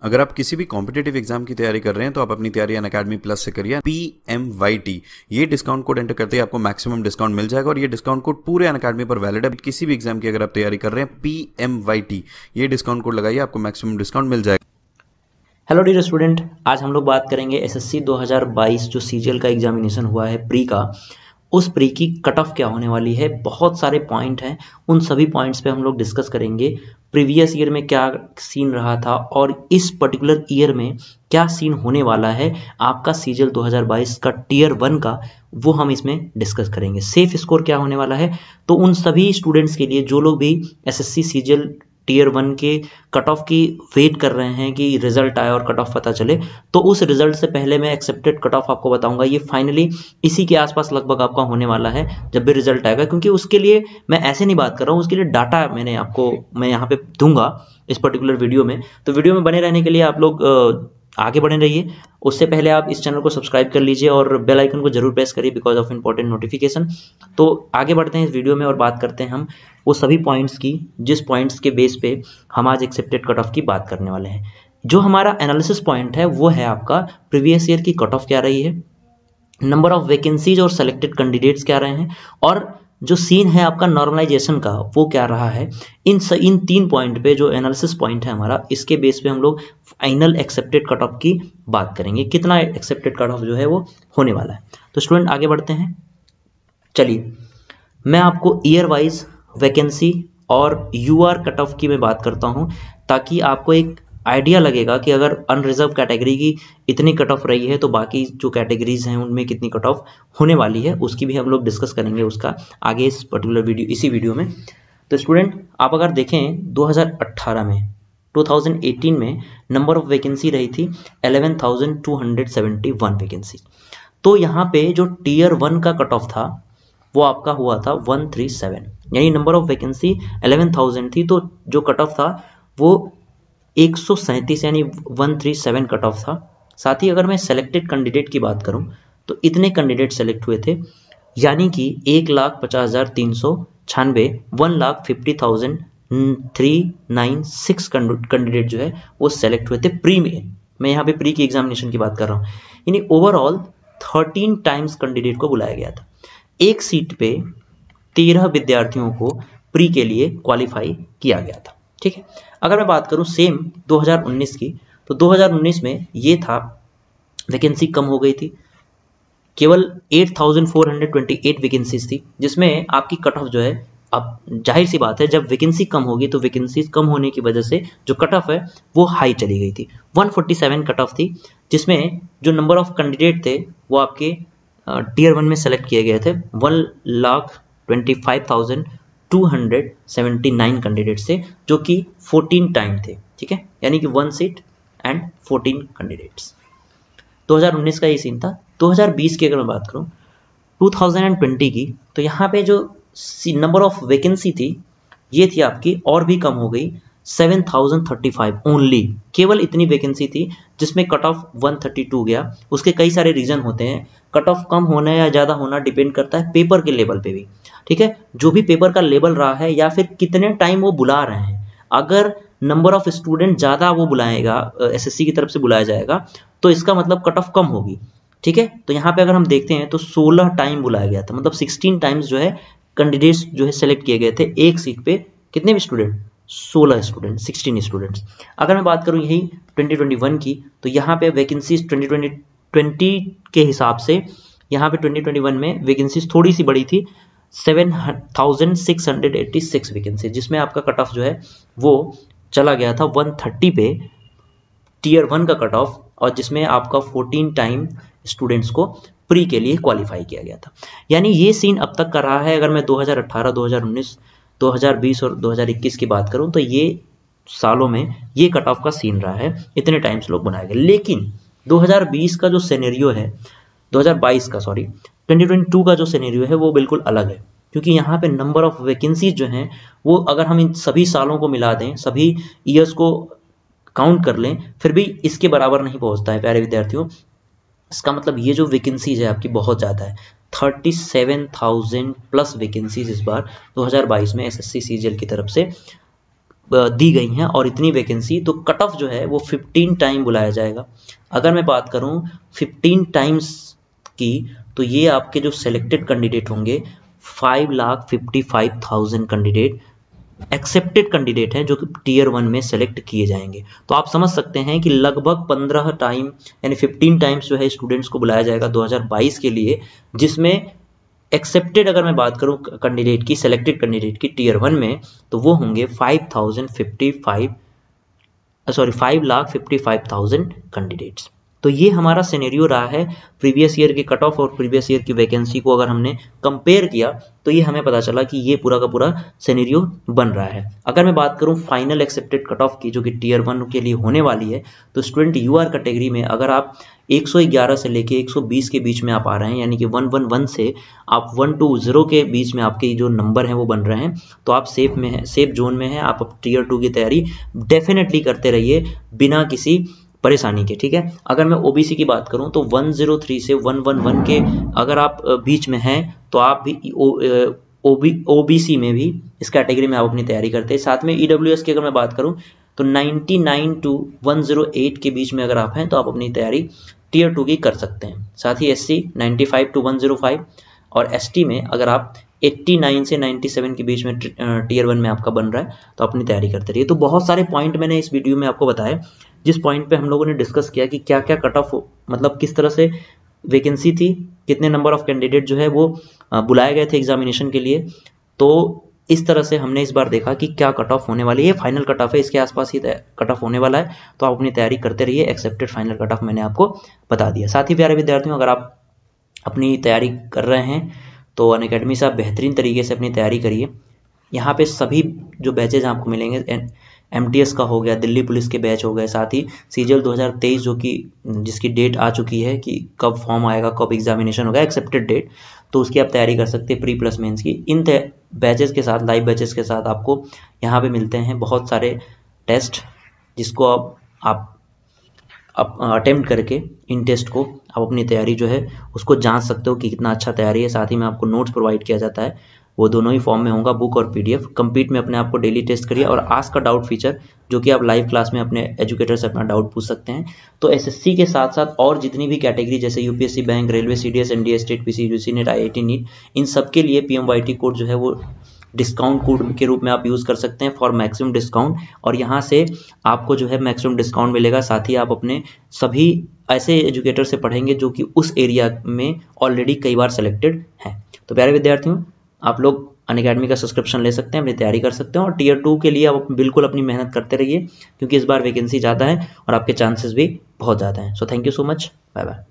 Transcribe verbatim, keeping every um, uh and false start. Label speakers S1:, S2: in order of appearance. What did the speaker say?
S1: अगर आप किसी भी कॉम्पिटेटिव एग्जाम की तैयारी कर रहे हैं तो आप अपनी तैयारी अनअकैडमी प्लस से करिए। पी एम वाई टी ये डिस्काउंट कोड एंटर करते ही आपको मैक्सिमम डिस्काउंट मिल जाएगा और ये डिस्काउंट कोड पूरे अनअकैडमी पर वैलिड है। किसी भी एग्जाम की अगर आप तैयारी कर रहे हैं पी एम वाई टी ये डिस्काउंट कोड लगाइए, आपको मैक्सिमम डिस्काउंट मिल जाएगा।
S2: हेलो डियर स्टूडेंट, आज हम लोग बात करेंगे एसएससी दो हज़ार बाईस जो सीजीएल का एग्जामिनेशन हुआ है प्री का, उस प्री की कट ऑफ क्या होने वाली है। बहुत सारे पॉइंट हैं, उन सभी पॉइंट्स पे हम लोग डिस्कस करेंगे। प्रीवियस ईयर में क्या सीन रहा था और इस पर्टिकुलर ईयर में क्या सीन होने वाला है आपका सीजीएल दो हज़ार बाईस का टीयर वन का, वो हम इसमें डिस्कस करेंगे। सेफ स्कोर क्या होने वाला है, तो उन सभी स्टूडेंट्स के लिए जो लोग भी एसएससी सीजीएल टीयर वन के कट ऑफ की वेट कर रहे हैं कि रिजल्ट आए और कट ऑफ पता चले, तो उस रिजल्ट से पहले मैं एक्सेप्टेड कट ऑफ आपको बताऊंगा। ये फाइनली इसी के आसपास लगभग आपका होने वाला है जब भी रिजल्ट आएगा, क्योंकि उसके लिए मैं ऐसे नहीं बात कर रहा हूँ, उसके लिए डाटा मैंने आपको मैं यहाँ पे दूंगा इस पर्टिकुलर वीडियो में। तो वीडियो में बने रहने के लिए आप लोग आगे बढ़े रहिए। उससे पहले आप इस चैनल को सब्सक्राइब कर लीजिए और बेल आइकन को जरूर प्रेस करिए बिकॉज ऑफ इंपॉर्टेंट नोटिफिकेशन। तो आगे बढ़ते हैं इस वीडियो में और बात करते हैं हम वो सभी पॉइंट्स की जिस पॉइंट्स के बेस पे हम आज एक्सेप्टेड कट ऑफ की बात करने वाले हैं। जो हमारा एनालिसिस पॉइंट है वो है आपका प्रीवियस ईयर की कट ऑफ क्या रही है, नंबर ऑफ वैकेंसीज और सेलेक्टेड कैंडिडेट्स क्या रहे हैं, और जो सीन है आपका नॉर्मलाइजेशन का वो क्या रहा है। इन स, इन तीन पॉइंट पे जो एनालिसिस पॉइंट है हमारा, इसके बेस पे हम लोग फाइनल एक्सेप्टेड कट ऑफ की बात करेंगे, कितना एक्सेप्टेड कट ऑफ जो है वो होने वाला है। तो स्टूडेंट आगे बढ़ते हैं। चलिए मैं आपको ईयर वाइज वैकेंसी और यूआर कट ऑफ की मैं बात करता हूं, ताकि आपको एक आइडिया लगेगा कि अगर अनरिजर्व कैटेगरी की इतनी कट ऑफ रही है तो बाकी जो कैटेगरीज हैं उनमें कितनी कट ऑफ होने वाली है, उसकी भी हम लोग डिस्कस करेंगे उसका आगे इस पर्टिकुलर वीडियो इसी वीडियो में। तो स्टूडेंट आप अगर देखें दो हज़ार अठारह में दो हज़ार अठारह में नंबर ऑफ वैकेंसी रही थी ग्यारह हज़ार दो सौ इकहत्तर वैकेंसी। तो यहाँ पे जो टीयर वन का कट ऑफ था वो आपका हुआ था एक सौ सैंतीस, यानी नंबर ऑफ वैकेंसी ग्यारह हज़ार थी तो जो कट ऑफ था वो एक सौ सैंतीस यानी एक सौ सैंतीस कट ऑफ था। साथ ही अगर मैं सेलेक्टेड कैंडिडेट की बात करूं तो इतने कैंडिडेट सेलेक्ट हुए थे, यानी कि एक लाख पचास हजार तीन सौ छियानवे one lakh fifty thousand three nine six candidate जो है वो सेलेक्ट हुए थे प्री में। मैं यहाँ पे प्री की एग्जामिनेशन की बात कर रहा हूँ, यानी ओवरऑल थर्टीन टाइम्स कैंडिडेट को बुलाया गया था। एक सीट पे तेरह विद्यार्थियों को प्री के लिए क्वालिफाई किया गया था। ठीक है, अगर मैं बात करूं सेम दो हज़ार उन्नीस की, तो दो हज़ार उन्नीस में ये था वैकेंसी कम हो गई थी, केवल आठ हज़ार चार सौ अट्ठाईस वैकेंसीज थी, जिसमें आपकी कट ऑफ जो है, अब जाहिर सी बात है जब वैकेंसी कम होगी तो वैकेंसीज कम होने की वजह से जो कट ऑफ है वो हाई चली गई थी। एक सौ सैंतालीस कट ऑफ थी, जिसमें जो नंबर ऑफ कैंडिडेट थे वो आपके टीयर वन में सेलेक्ट किए गए थे one lakh twenty five thousand two hundred seventy nine candidates थे, जो कि चौदह टाइम थे। ठीक है, यानी कि वन सीट एंड चौदह कैंडिडेट्स। दो हज़ार उन्नीस का ये सीन था। दो हज़ार बीस की अगर मैं बात करूं दो हज़ार बीस की, तो यहाँ पे जो नंबर ऑफ वैकेंसी थी ये थी आपकी और भी कम हो गई, seven thousand thirty five only, केवल इतनी वैकेंसी थी जिसमें कट ऑफ एक सौ बत्तीस गया। उसके कई सारे रीजन होते हैं, कट ऑफ कम होना या ज़्यादा होना डिपेंड करता है पेपर के लेवल पे भी। ठीक है, जो भी पेपर का लेवल रहा है या फिर कितने टाइम वो बुला रहे हैं, अगर नंबर ऑफ स्टूडेंट ज़्यादा वो बुलाएगा एसएससी की तरफ से बुलाया जाएगा तो इसका मतलब कट ऑफ कम होगी। ठीक है, तो यहाँ पे अगर हम देखते हैं तो सोलह टाइम बुलाया गया था, मतलब सोलह टाइम्स जो है कैंडिडेट्स जो है सेलेक्ट किए गए थे एक सीट पे। कितने भी स्टूडेंट, सोलह स्टूडेंट, सोलह स्टूडेंट्स। अगर मैं बात करूं यही दो हज़ार इक्कीस की, तो यहाँ पे वैकेंसीज दो हज़ार बीस के हिसाब से यहाँ पे दो हज़ार इक्कीस में वैकेंसीज थोड़ी सी बड़ी थी, seven thousand six hundred eighty six vacancy, जिसमें आपका कट ऑफ जो है वो चला गया था एक सौ तीस पे टीयर वन का कट ऑफ, और जिसमें आपका चौदह टाइम स्टूडेंट्स को प्री के लिए क्वालिफाई किया गया था। यानी ये सीन अब तक का रहा है। अगर मैं दो हज़ार अठारह, दो हज़ार उन्नीस, दो हज़ार बीस और दो हज़ार इक्कीस की बात करूं तो ये सालों में ये कट ऑफ का सीन रहा है, इतने टाइम्स लोग बनाए गए। लेकिन दो हज़ार बीस का जो सिनेरियो है, दो हज़ार बाईस का सॉरी दो हज़ार बाईस का जो सिनेरियो है वो बिल्कुल अलग है, क्योंकि यहाँ पे नंबर ऑफ वैकेंसीज जो हैं वो अगर हम इन सभी सालों को मिला दें, सभी ईयर्स को काउंट कर लें, फिर भी इसके बराबर नहीं पहुंचता है प्यारे विद्यार्थियों। इसका मतलब ये जो वैकेंसीज है आपकी बहुत ज़्यादा है, सैंतीस हज़ार प्लस वैकेंसीज इस बार दो हज़ार बाईस में एसएससी सीजीएल की तरफ से दी गई हैं और इतनी वैकेंसी, तो कट ऑफ जो है वो फिफ्टीन टाइम बुलाया जाएगा। अगर मैं बात करूं फिफ्टीन टाइम्स की, तो ये आपके जो सिलेक्टेड कैंडिडेट होंगे five lakh fifty five thousand candidate accepted candidate हैं जो कि टीयर वन में सेलेक्ट किए जाएंगे। तो आप समझ सकते हैं कि लगभग पंद्रह टाइम यानी फिफ्टीन टाइम्स जो है स्टूडेंट्स को बुलाया जाएगा दो हज़ार बाईस के लिए, जिसमें एक्सेप्टेड अगर मैं बात करूं कैंडिडेट की, सिलेक्टेड कैंडिडेट की टीयर वन में, तो वो होंगे five thousand fifty five sorry five lakh fifty five thousand candidates. तो ये हमारा सिनेरियो रहा है प्रीवियस ईयर के कट ऑफ और प्रीवियस ईयर की वैकेंसी को अगर हमने कंपेयर किया तो ये हमें पता चला कि ये पूरा का पूरा सिनेरियो बन रहा है। अगर मैं बात करूं फाइनल एक्सेप्टेड कट ऑफ की जो कि टीयर वन के लिए होने वाली है, तो स्टूडेंट यूआर कैटेगरी में अगर आप एक सौ ग्यारह से लेके एक सौ बीस के बीच में आप आ रहे हैं, यानी कि वन वन वन से आप वन टू जीरो के बीच में आपके जो नंबर हैं वो बन रहे हैं, तो आप सेफ में हैं, सेफ जोन में हैं। आप टीयर टू की तैयारी डेफिनेटली करते रहिए बिना किसी परेशानी के, ठीक है। अगर मैं ओबीसी की बात करूं तो वन ज़ीरो थ्री से वन वन वन के अगर आप बीच में हैं तो आप भी ओबी ओबीसी में भी इस कैटेगरी में आप अपनी तैयारी करते हैं। साथ में ईडब्ल्यूएस की अगर मैं बात करूं तो ninety nine two one zero eight के बीच में अगर आप हैं तो आप अपनी तैयारी टीयर टू की कर सकते हैं। साथ ही SC ninety five two one zero five और एसटी में अगर आप नवासी से सत्तानवे के बीच में टीयर वन में आपका बन रहा है तो अपनी तैयारी करते रहिए। तो बहुत सारे पॉइंट मैंने इस वीडियो में आपको बताया, जिस पॉइंट पे हम लोगों ने डिस्कस किया कि क्या क्या कट ऑफ मतलब किस तरह से वैकेंसी थी, कितने नंबर ऑफ कैंडिडेट जो है वो बुलाए गए थे एग्जामिनेशन के लिए। तो इस तरह से हमने इस बार देखा कि क्या कट ऑफ होने वाली है। फाइनल कट ऑफ है, इसके आसपास ही कट ऑफ होने वाला है, तो आप अपनी तैयारी करते रहिए। एक्सेप्टेड फाइनल कट ऑफ मैंने आपको बता दिया। साथ ही प्यारे विद्यार्थियों, अगर आप अपनी तैयारी कर रहे हैं तो अनअकैडमी से आप बेहतरीन तरीके से अपनी तैयारी करिए। यहाँ पे सभी जो बैचेज आपको मिलेंगे, एमटीएस का हो गया, दिल्ली पुलिस के बैच हो गए, साथ ही सीजीएल दो हज़ार तेईस जो कि जिसकी डेट आ चुकी है कि कब फॉर्म आएगा, कब एग्जामिनेशन होगा, एक्सेप्टेड डेट, तो उसकी आप तैयारी कर सकते हैं प्री प्लस मेंस की। इन बैचेस के साथ, लाइव बैचेस के साथ आपको यहाँ पे मिलते हैं बहुत सारे टेस्ट, जिसको आप आप आप अटेम्प्ट करके इन टेस्ट को आप अपनी तैयारी जो है उसको जांच सकते हो कि कितना अच्छा तैयारी है। साथ ही में आपको नोट्स प्रोवाइड किया जाता है, वो दोनों ही फॉर्म में होगा, बुक और पीडीएफ। कंप्लीट में अपने आप को डेली टेस्ट करिए और आस्क का डाउट फीचर जो कि आप लाइव क्लास में अपने एजुकेटर से अपना डाउट पूछ सकते हैं। तो एसएससी के साथ साथ और जितनी भी कैटेगरी जैसे UPSC, bank, railway, CDS, NDA, state, PC, UG net, IIT NEET, इन सब के लिए पीएमवाईटी कोड जो है वो डिस्काउंट कोड के रूप में आप यूज़ कर सकते हैं फॉर मैक्सिमम डिस्काउंट, और यहाँ से आपको जो है मैक्सिमम डिस्काउंट मिलेगा। साथ ही आप अपने सभी ऐसे एजुकेटर से पढ़ेंगे जो कि उस एरिया में ऑलरेडी कई बार सेलेक्टेड हैं। तो प्यारे विद्यार्थियों, आप लोग अनअकैडमी का सब्सक्रिप्शन ले सकते हैं, अपनी तैयारी कर सकते हैं, और टीयर टू के लिए आप बिल्कुल अपनी मेहनत करते रहिए क्योंकि इस बार वैकेंसी ज़्यादा है और आपके चांसेस भी बहुत ज़्यादा हैं। So thank you so much, bye bye.